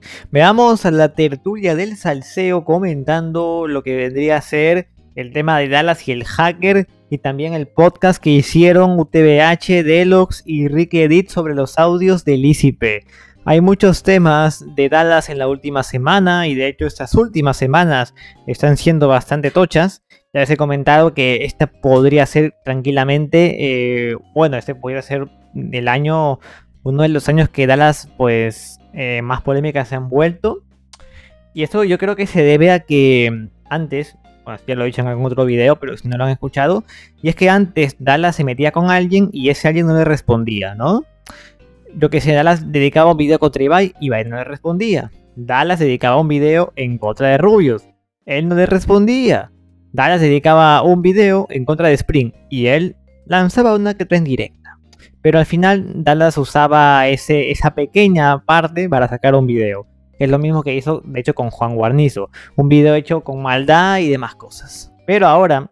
Veamos a la tertulia del salseo comentando lo que vendría a ser el tema de Dallas y el hacker y también el podcast que hicieron UTBH, Deluxe y Ricky Edit sobre los audios del ICP. Hay muchos temas de Dallas en la última semana y de hecho estas últimas semanas están siendo bastante tochas. Ya les he comentado que esta podría ser tranquilamente, este podría ser el año, uno de los años que Dallas pues más polémicas se han vuelto. Y esto yo creo que se debe a que antes, bueno, ya lo he dicho en algún otro video, pero si no lo han escuchado, y es que antes Dallas se metía con alguien y ese alguien no le respondía, ¿no? Yo que sé, Dallas dedicaba un video contra Ibai no le respondía. Dallas dedicaba un video en contra de Rubius, él no le respondía. Dallas dedicaba un video en contra de Spring y él lanzaba una que otra en directa. Pero al final Dallas usaba esa pequeña parte para sacar un video. Es lo mismo que hizo, de hecho, con Juan Guarnizo. Un video hecho con maldad y demás cosas. Pero ahora,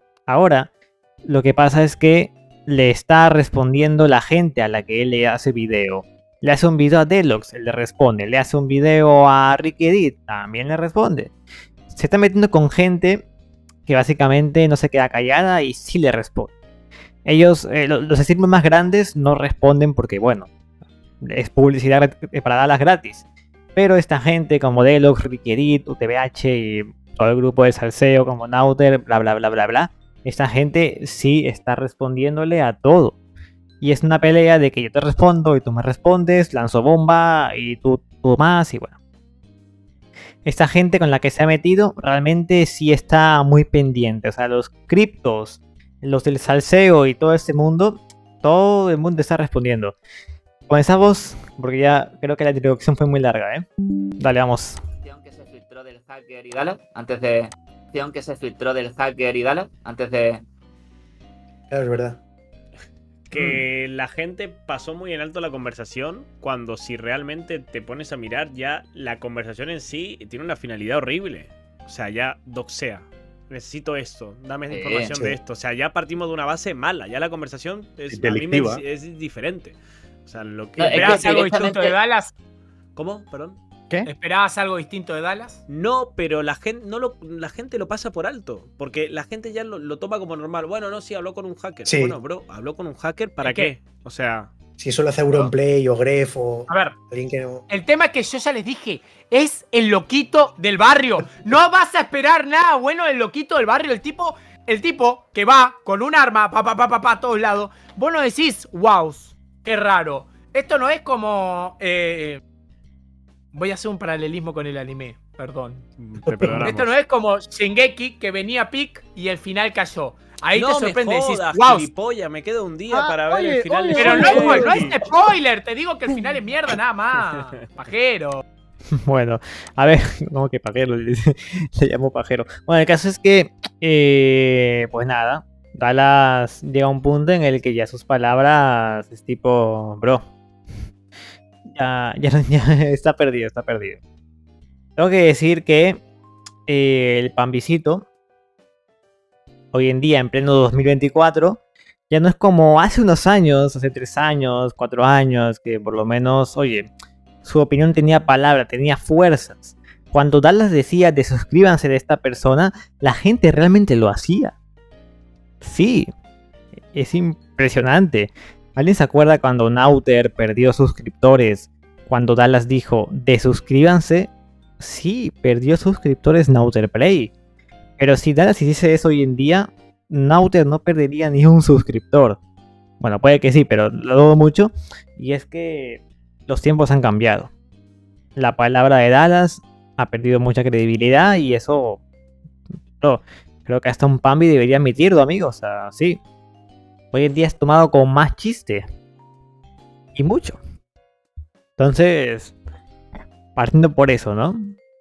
lo que pasa es que le está respondiendo la gente a la que él le hace video. Le hace un video a Deluxe, él le responde. Le hace un video a Ricky Edit, también le responde. Se está metiendo con gente que básicamente no se queda callada y sí le responde. Ellos, los streamers más grandes no responden porque, bueno, es publicidad para darlas gratis. Pero esta gente como Deluxe, Ricky Edit, UTBH y todo el grupo de salseo como Nauter, bla bla bla bla bla, esta gente sí está respondiéndole a todo. Y es una pelea de que yo te respondo y tú me respondes, lanzo bomba y tú más y bueno. Esta gente con la que se ha metido realmente sí está muy pendiente. O sea, los criptos, los del salseo y todo este mundo, todo el mundo está respondiendo. Comenzamos, porque ya creo que la introducción fue muy larga, ¿eh? Dale, vamos. Que se filtró del hacker y Dallas antes de... que se filtró del hacker y Dallas antes de... Claro, es verdad. Que la gente pasó muy en alto la conversación cuando si realmente te pones a mirar ya la conversación en sí tiene una finalidad horrible. O sea, ya doxea. Necesito esto, dame información de esto. O sea, ya partimos de una base mala. Ya la conversación es diferente. O sea, lo que... ¿Esperabas algo distinto de Dallas? ¿Cómo? Perdón. ¿Qué? ¿Esperabas algo distinto de Dallas? No, pero la gente lo pasa por alto. Porque la gente ya lo toma como normal. Bueno, no, sí, habló con un hacker. Sí. Bueno, bro, ¿habló con un hacker para qué? O sea... Si eso lo hace Auronplay o Gref o... A ver, alguien que no... el tema es que yo ya les dije, es el loquito del barrio. No vas a esperar nada bueno del loquito del barrio. El tipo que va con un arma, a todos lados. Vos no decís, wow, qué raro. Esto no es como... Voy a hacer un paralelismo con el anime, perdón. Esto no es como Shingeki, que venía pic y el final cayó. Ahí no te sorprende, me decís, jodas, wow, me quedo un día para ver el final de pero Shingeki. no es spoiler, te digo que el final es mierda nada más. Pajero. Bueno, a ver, no, que pajero, le llamo pajero. Bueno, el caso es que, pues nada, Dallas llega a un punto en el que ya sus palabras es tipo, bro, ya está perdido. Tengo que decir que el Pambisito, hoy en día, en pleno 2024, ya no es como hace unos años, hace 3 años, 4 años, que por lo menos, oye, su opinión tenía palabra, tenía fuerzas. Cuando Dallas decía desuscríbanse de esta persona, la gente realmente lo hacía. Sí, es impresionante. ¿Alguien se acuerda cuando Nauter perdió suscriptores? Cuando Dallas dijo desuscríbanse. Sí, perdió suscriptores Nauter Play. Pero si Dallas hiciese eso hoy en día, Nauter no perdería ni un suscriptor. Bueno, puede que sí, pero lo dudo mucho. Y es que los tiempos han cambiado. La palabra de Dallas ha perdido mucha credibilidad y eso... creo que hasta un Pambi debería admitirlo, amigos. O sea, sí. Hoy en día es tomado con más chiste. Y mucho. Entonces, partiendo por eso, ¿no?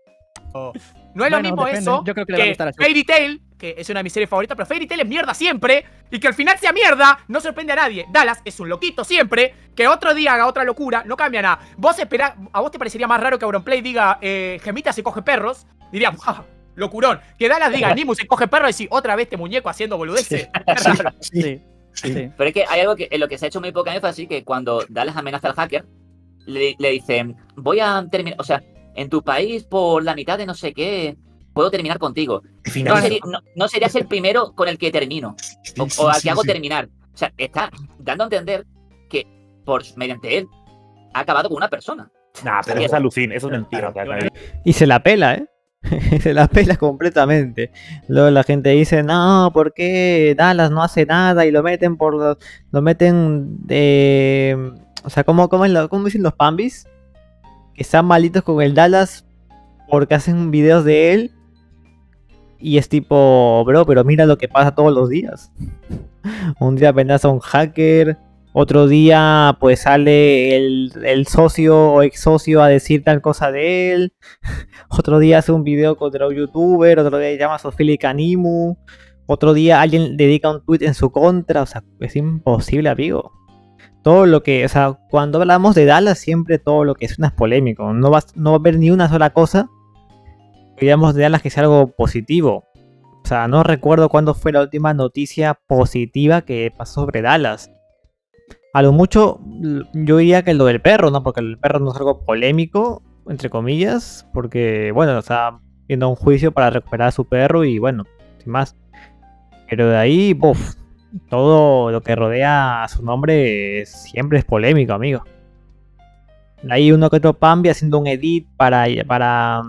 No es lo mismo depende. eso Yo creo que le va a que gustar a Fairy Tail, que es una de mis series favoritas, pero Fairy Tail es mierda siempre. Y que al final sea mierda, no sorprende a nadie. Dallas es un loquito siempre. Que otro día haga otra locura, no cambia nada. ¿A vos te parecería más raro que Auronplay diga Gemita se coge perros? Diría, ¡ah! Locurón. Que Dallas diga Nimu se coge perros y decir otra vez este muñeco haciendo boludeces. Sí. Pero es que hay algo que en lo que se ha hecho muy poca énfasis, que cuando Dallas amenaza al hacker, le dicen, voy a terminar, o sea, en tu país por la mitad de no sé qué, puedo terminar contigo. Al No, final, no serías el primero con el que termino, sí, o sí, al sí, que hago sí. terminar. O sea, está dando a entender que mediante él ha acabado con una persona. Nah, pero eso es alucin, eso es mentira. Claro, o sea, bueno, Y se la pela, ¿eh? Se la pela completamente. Luego la gente dice, no, ¿por qué Dallas no hace nada? Y lo meten lo meten de... O sea, ¿cómo dicen los Pambis? Que están malitos con el Dallas porque hacen videos de él. Y es tipo, bro, pero mira lo que pasa todos los días. Un día amenaza a un hacker. Otro día pues sale el socio o ex socio a decir tal cosa de él. Otro día hace un video contra un youtuber. Otro día llama a Sofía Canimu. Otro día alguien dedica un tweet en su contra. O sea, es imposible, amigo. Todo lo que, o sea, cuando hablamos de Dallas, siempre todo lo que es polémico. No va a haber ni una sola cosa que digamos de Dallas que sea algo positivo. O sea, no recuerdo cuándo fue la última noticia positiva que pasó sobre Dallas. A lo mucho, yo diría que lo del perro, ¿no? Porque el perro no es algo polémico, entre comillas, porque, bueno, está yendo a un juicio para recuperar a su perro y, bueno, sin más. Pero de ahí, buf, todo lo que rodea a su nombre siempre es polémico, amigo. Hay uno que otro Pambi haciendo un edit para,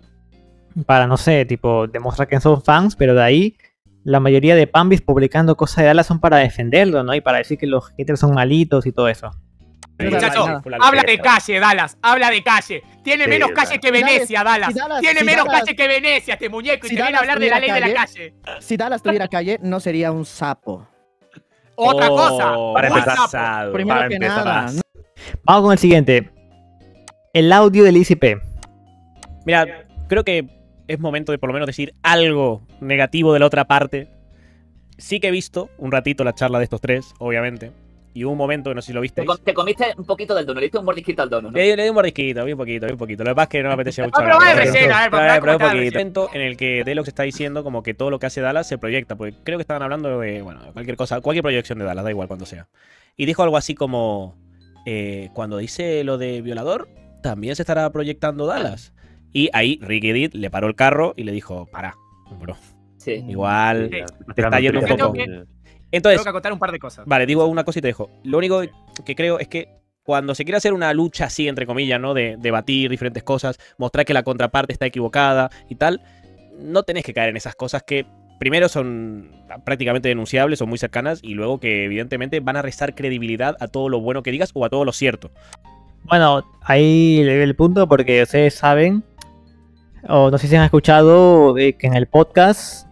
no sé, tipo, demostrar que son fans, pero de ahí la mayoría de Pambis publicando cosas de Dallas son para defenderlo, ¿no? Y para decir que los haters son malitos y todo eso. Muchacho, fue la habla locura. de calle, Dallas. Habla de calle. Tiene Sí, menos o sea, calle que Venecia, Dallas. Tiene si menos Dallas- calle que Venecia, este muñeco. Y si te viene a Dallas hablar de la ley tuviera de la calle, calle. Si Dallas tuviera calle, no sería un sapo. Otra cosa. para muy empezar, sapo. Primero para que empezar. nada. ¿no? Vamos con el siguiente. El audio del ICP. Mira, creo que es momento de por lo menos decir algo negativo de la otra parte. Sí que he visto un ratito la charla de estos tres, obviamente. Y hubo un momento, no sé si lo visteis. Te comiste un poquito del dono, le diste un mordisquito al dono, ¿no? Le di un mordisquito, bien poquito, bien poquito. Lo que pasa es que no me apetecía mucho. pero va de hablar. relleno, a ver, Pero para un contar poquito. relleno. Momento en el que Delox está diciendo como que todo lo que hace Dallas se proyecta, porque creo que estaban hablando de, bueno, cualquier cosa, cualquier proyección de Dallas, da igual cuando sea. Y dijo algo así como, cuando dice lo de violador, también se estará proyectando Dallas. Y ahí Ricky Edit le paró el carro y le dijo, para, bro, Sí. igual Sí. te está yendo un Yo poco. tengo Entonces, Tengo que acotar un par de cosas. vale, digo una cosa y te dejo. Lo único que creo es que cuando se quiere hacer una lucha así, entre comillas, ¿no? De debatir diferentes cosas, mostrar que la contraparte está equivocada y tal, no tenés que caer en esas cosas que primero son prácticamente denunciables, son muy cercanas, y luego que evidentemente van a restar credibilidad a todo lo bueno que digas o a todo lo cierto. Bueno, ahí le doy el punto porque ustedes saben, o no sé si han escuchado, que en el podcast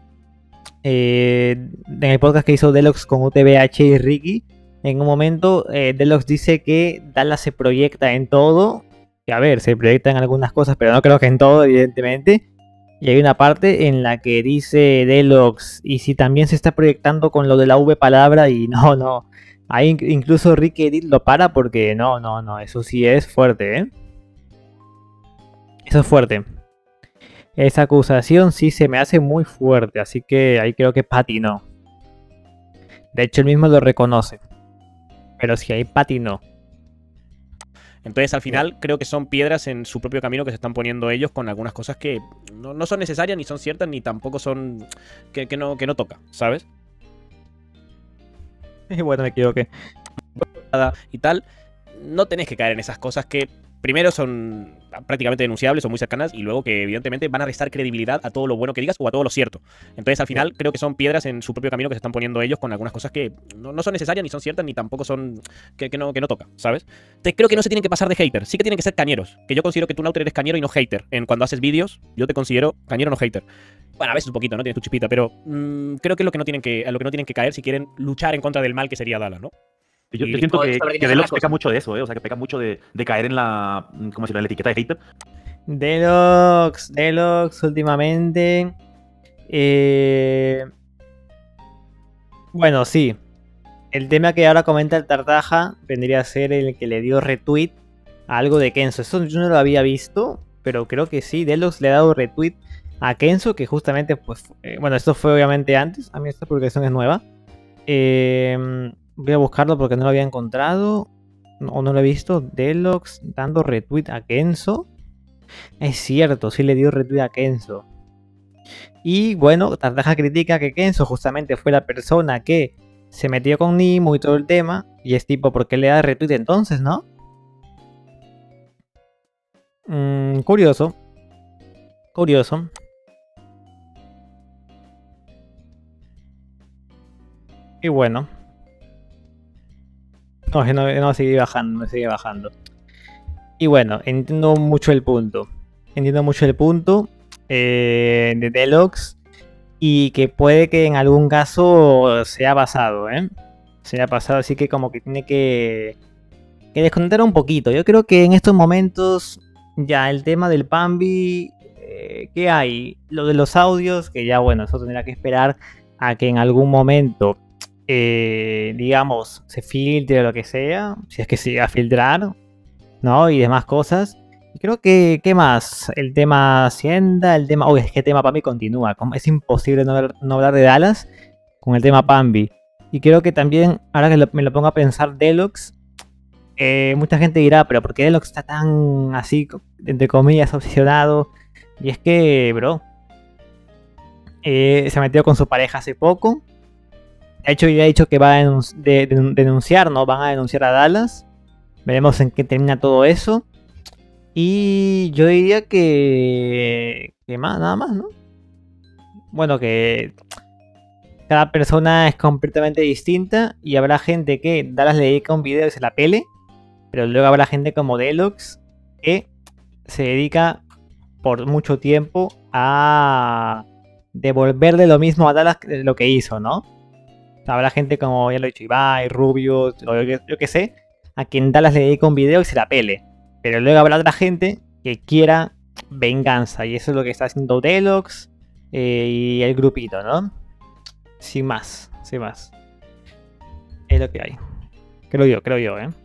que hizo Delox con UTBH y Ricky, en un momento Delox dice que Dallas se proyecta en todo. Que a ver, se proyecta en algunas cosas, pero no creo que en todo, evidentemente. Y hay una parte en la que dice Delox, y si también se está proyectando con lo de la V palabra, y no. Ahí incluso Ricky Edit lo para porque no, eso sí es fuerte, ¿eh? Eso es fuerte. Esa acusación sí se me hace muy fuerte, así que ahí creo que patinó. De hecho, él mismo lo reconoce. Pero si ahí patinó. Entonces, al final, creo que son piedras en su propio camino que se están poniendo ellos con algunas cosas que no son necesarias, ni son ciertas, ni tampoco son que no toca, ¿sabes? Bueno, me equivoqué. Y tal, no tenés que caer en esas cosas que primero son prácticamente denunciables, son muy cercanas, y luego que evidentemente van a restar credibilidad a todo lo bueno que digas o a todo lo cierto. Entonces, al final, creo que son piedras en su propio camino que se están poniendo ellos con algunas cosas que no son necesarias, ni son ciertas, ni tampoco son que no toca, ¿sabes? Entonces, creo que no se tienen que pasar de hater, sí que tienen que ser cañeros. Que yo considero que tú, Nauter, eres cañero y no hater. Cuando haces vídeos, yo te considero cañero, no hater. Bueno, a veces un poquito, ¿no? Tienes tu chispita, pero creo que es lo que no tienen que caer si quieren luchar en contra del mal que sería Dallas, ¿no? Yo Y- siento que sobre Delox cosa. peca mucho de eso, ¿eh? O sea, que peca mucho de caer en la, ¿cómo decirlo?, en la etiqueta de hater. Delox últimamente. Bueno, sí. El tema que ahora comenta el Tartaja vendría a ser el que le dio retweet a algo de Kenzo. Eso yo no lo había visto, pero creo que sí. Delox le ha dado retweet a Kenzo, que justamente, pues, bueno, esto fue obviamente antes. A mí esta publicación es nueva. Voy a buscarlo porque no lo había encontrado o no lo he visto. Delox dando retweet a Kenzo. Es cierto, sí le dio retweet a Kenzo. Y bueno, Tartaja critica que Kenzo justamente fue la persona que se metió con Nimo y todo el tema. Y es tipo, ¿por qué le da retweet entonces, no? Curioso. Curioso. Y bueno. No, sigue bajando, no sigue bajando. Y bueno, entiendo mucho el punto. Entiendo mucho el punto de Deluxe. Y que puede que en algún caso sea pasado, ¿eh? Sea pasado, así que como que tiene que desconectar un poquito. Yo creo que en estos momentos ya el tema del Pambi, ¿qué hay? Lo de los audios, que ya bueno, eso tendrá que esperar a que en algún momento, digamos, se filtre o lo que sea, si es que se llega a filtrar, ¿no? Y demás cosas. Y creo que, ¿qué más? El tema Hacienda, el tema... Uy, es que el tema Pambi continúa. Es imposible no hablar de Dallas con el tema Pambi. Y creo que también, ahora que me lo pongo a pensar, Deluxe, mucha gente dirá, pero ¿por qué Deluxe está tan así, entre comillas, obsesionado? Y es que, bro, se metió con su pareja hace poco. De hecho, ya ha dicho que va a denunciar, ¿no? Van a denunciar a Dallas. Veremos en qué termina todo eso. Y yo diría que más, nada más, ¿no? Bueno, que cada persona es completamente distinta y habrá gente que Dallas le dedica un video y se la pele, pero luego habrá gente como Deluxe que se dedica por mucho tiempo a devolverle lo mismo a Dallas que lo que hizo, ¿no? Habrá gente como, ya lo he dicho, Ibai, Rubio, o yo que sé, a quien Dallas le dedica un video y se la pele. Pero luego habrá otra gente que quiera venganza. Y eso es lo que está haciendo Deluxe y el grupito, ¿no? Sin más, sin más. Es lo que hay. Creo yo, ¿eh?